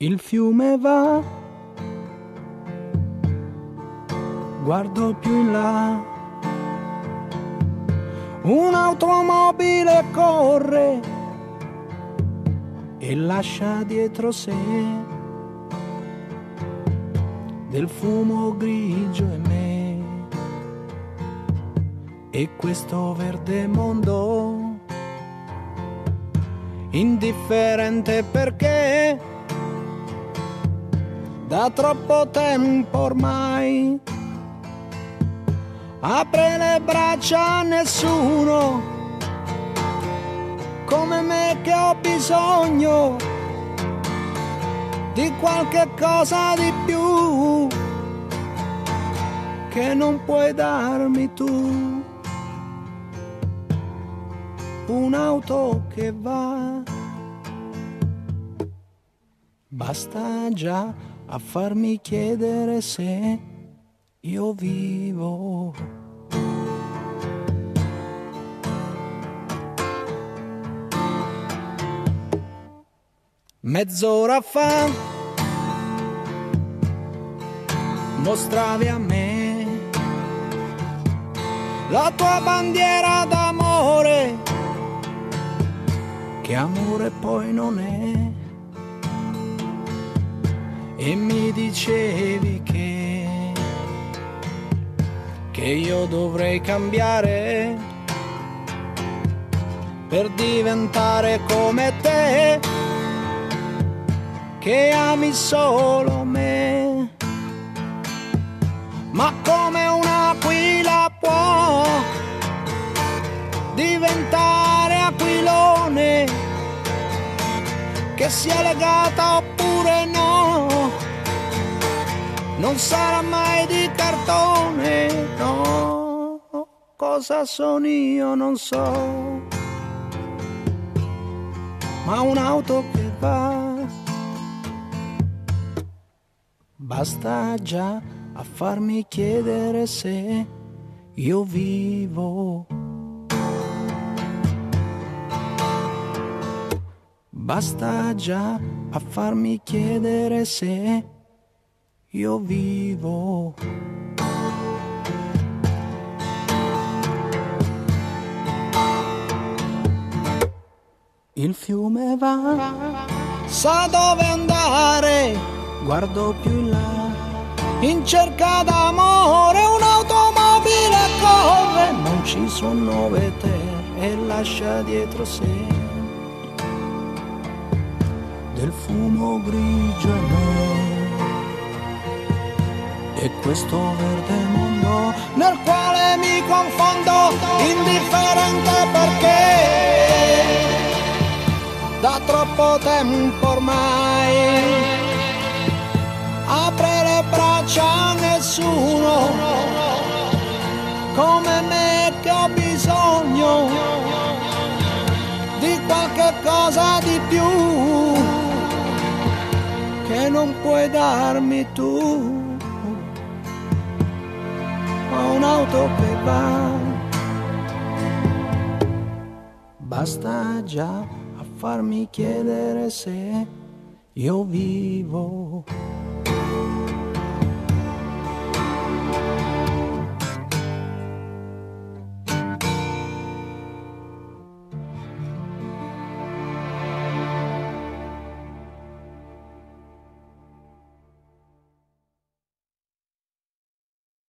Il fiume va, guardo più in là, un'automobile corre e lascia dietro sé del fumo grigio e me, e questo verde mondo indifferente perché da troppo tempo ormai apre le braccia a nessuno come me che ho bisogno di qualche cosa di più che non puoi darmi tu. Un'auto che va, basta già a farmi chiedere se io vivo. Mezz'ora fa mostravi a me la tua bandiera d'amore, che amore poi non è, e mi dicevi che io dovrei cambiare per diventare come te, che ami solo me. Ma come un'aquila può diventare aquilone, che sia legata oppure no, non sarà mai di cartone, no. Cosa sono io non so, ma un'auto che va, basta già a farmi chiedere se io vivo. Basta già a farmi chiedere se io vivo. Il fiume va, sa dove andare, guardo più in là, in cerca d'amore, un'automobile corre, non ci sono 9 terre e lascia dietro sé del fumo grigio e me, e questo verde mondo nel quale mi confondo, indifferente perché da troppo tempo ormai apre le braccia a nessuno come me che ho bisogno di qualche cosa di più che non puoi darmi tu. Ho un'auto che va, basta già a farmi chiedere se io vivo.